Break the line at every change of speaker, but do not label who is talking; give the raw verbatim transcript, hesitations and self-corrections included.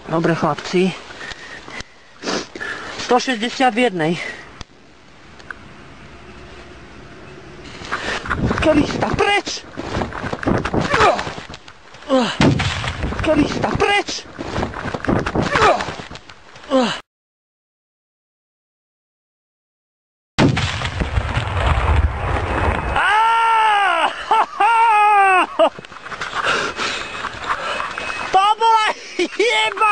Dobre, chlapci. stošesťdesiat v jednej. Krista, preč! Krista, preč! To bola jeba!